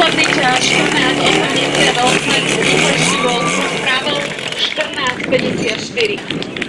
Posledný čas 14:88, rýchlejší bol s pravou 14:54.